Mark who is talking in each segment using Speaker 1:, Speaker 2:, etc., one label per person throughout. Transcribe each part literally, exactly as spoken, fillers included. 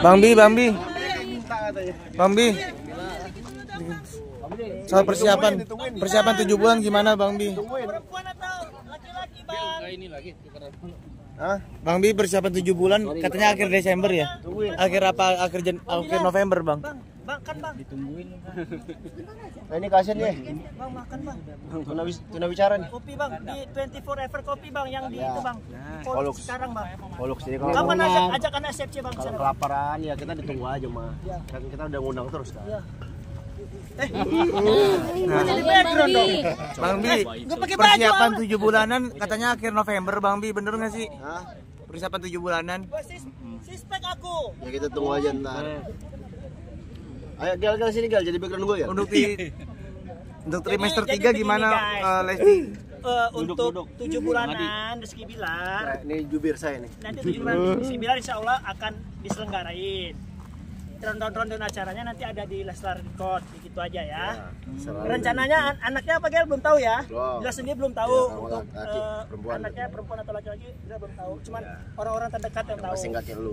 Speaker 1: Bang Bi, Bang Bi. Bang Bi. Soal persiapan, persiapan tujuh bulan gimana Bang Bi?
Speaker 2: Perempuan atau laki-laki Bang?
Speaker 3: Ini lagi.
Speaker 1: Hah? Bang Bi persiapan tujuh bulan katanya akhir Desember ya? Akhir apa? Akhir Jan akhir November Bang?
Speaker 2: Bang, bang kan Bang.
Speaker 3: Ditungguin.
Speaker 4: Nah, ini kasihan ya.
Speaker 2: Bang makan Bang.
Speaker 4: Tuna, tuna bicara nih.
Speaker 2: Kopi Bang di twenty four Ever Kopi Bang yang di itu Bang.
Speaker 4: Polux.
Speaker 2: Sekarang Bang.
Speaker 4: Polux jadi kalau
Speaker 2: Kapan ajak ajak anak S F C Bang
Speaker 4: kalau
Speaker 2: sana?
Speaker 4: kelaparan ya kita ditunggu aja mah. Kan kita udah ngundang terus kan.
Speaker 2: Iya. Eh,
Speaker 1: Nah,
Speaker 2: jadi background dong.
Speaker 1: Bang Bi,
Speaker 2: Gua pakai baju.
Speaker 1: persiapan tujuh bulanan katanya akhir November Bang Bi, bener nggak sih?
Speaker 4: Hah?
Speaker 1: Persiapan tujuh bulanan.
Speaker 2: Gua sis sispek aku.
Speaker 4: Ya kita tunggu aja ntar. Ayo Gal, Gal sini Gal, jadi background gue ya.
Speaker 1: Untuk di untuk trimester
Speaker 2: Jadi-
Speaker 1: tiga
Speaker 2: jadi
Speaker 1: gimana
Speaker 2: begini, guys.
Speaker 1: uh, Lesti?
Speaker 2: Eh,
Speaker 4: Duduk,
Speaker 2: untuk
Speaker 4: duduk.
Speaker 2: tujuh bulanan Rizky bilang
Speaker 4: Nah, ini jubir saya nih.
Speaker 2: nanti tujuh bulan Rizky bilang insya Allah akan diselenggarain. Ronton-ronton acaranya nanti ada di Leslar Record, gitu aja ya.
Speaker 4: Selalu.
Speaker 2: Rencananya an- anaknya apa Gel belum tahu ya?
Speaker 4: Belum.
Speaker 2: Bila sendiri belum tahu
Speaker 4: Ya,
Speaker 2: untuk
Speaker 4: laki,
Speaker 2: eh,
Speaker 4: perempuan.
Speaker 2: anaknya perempuan atau laki-laki kita belum tahu. Cuman
Speaker 4: Ya.
Speaker 2: orang-orang terdekat yang tahu.
Speaker 4: Pasti nggak kayak lu.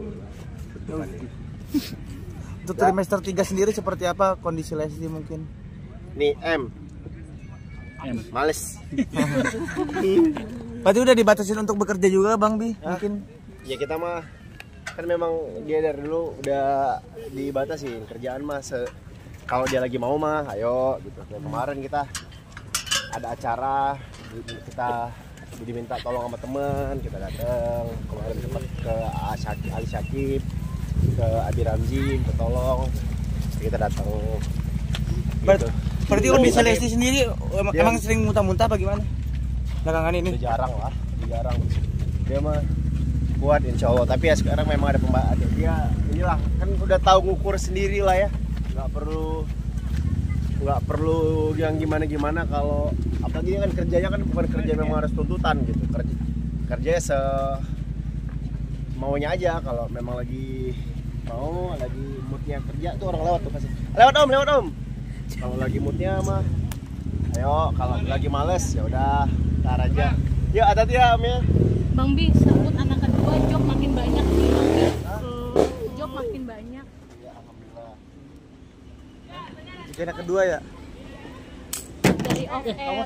Speaker 1: Untuk trimester tiga sendiri seperti apa kondisi Lesti mungkin?
Speaker 4: Nih M.
Speaker 3: M.
Speaker 4: Males.
Speaker 1: Berarti udah dibatasin untuk bekerja juga Bang Bi? Mungkin
Speaker 4: Ya kita mah kan memang dia dari dulu udah dibatasin kerjaan mah se kalau dia lagi mau mah ayo gitu. Kayak kemarin kita ada acara kita diminta tolong sama teman, kita datang kemarin sempat ke Syakib, Ali Syakib, ke Abi Ramzi minta tolong, kita datang
Speaker 1: Ber-
Speaker 4: gitu.
Speaker 1: berarti kondisi Lesti sendiri em-
Speaker 4: Dia-
Speaker 1: emang sering muntah-muntah apa gimana? Belakangan ini.
Speaker 4: Udah jarang lah, udah jarang dia mah kuat insya Allah, tapi ya sekarang memang ada pembahasan dia inilah kan udah tahu ngukur sendiri lah ya, nggak perlu nggak perlu yang gimana gimana. Kalau apalagi kan kerjanya kan bukan kerja memang harus tuntutan gitu, kerja kerjanya se maunya aja. Kalau memang lagi mau lagi moodnya kerja tuh orang lewat tuh pasti lewat om lewat om kalau lagi moodnya mah ayo, kalau lagi males ya udah ntar aja. Yuk hati-hati ya om ya.
Speaker 5: Bang Bi, sebut anak kedua job makin banyak nih Bang Bi. Hmm, job makin banyak.
Speaker 4: Ya alhamdulillah.
Speaker 1: Jika anak kedua ya.
Speaker 5: Dari off air.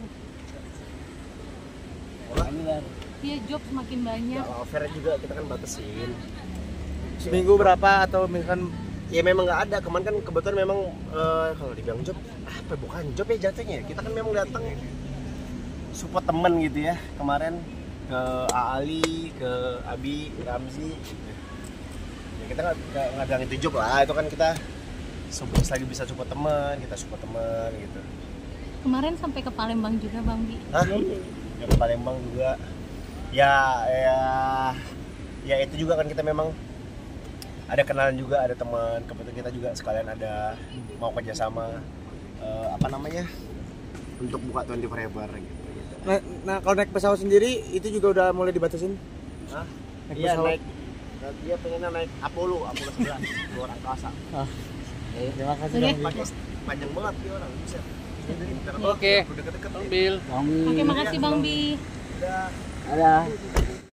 Speaker 5: Iya, job semakin banyak.
Speaker 4: Ya offer juga kita kan batasin.
Speaker 1: Seminggu berapa atau misalkan
Speaker 4: Ya memang nggak ada, kemarin kan kebetulan memang eh, kalau dibilang job apa bukan job ya jatuhnya. Kita kan memang datang support temen gitu ya. Kemarin ke A Ali, ke Abi, Ramzi gitu. Ya kita nggak nggak nggak bilang itu job lah, itu kan kita support, lagi bisa support teman, kita support teman gitu.
Speaker 5: Kemarin sampai ke Palembang juga Bang Bi.
Speaker 4: Hah? Ya ke Palembang juga. Ya ya ya itu juga kan kita memang ada kenalan juga, ada teman, kebetulan kita juga sekalian ada mau kerjasama uh, apa namanya untuk buka twenty four Ever gitu, gitu.
Speaker 1: nah, nah kalau naik pesawat sendiri itu juga udah mulai dibatasin?
Speaker 4: Hah?
Speaker 1: Naik
Speaker 4: Iya
Speaker 1: pesawat.
Speaker 4: naik, nah, dia pengennya naik Apollo, Apollo sebelas luar angkasa.
Speaker 1: Ah. Eh, terima kasih
Speaker 5: Oke.
Speaker 1: Bang Bi.
Speaker 4: Pakai panjang banget dia orang bisa.
Speaker 3: Oke.
Speaker 4: Udah deket-deket
Speaker 3: Ambil.
Speaker 5: Oke, makasih Bang Bi.
Speaker 4: udah.
Speaker 1: Ada.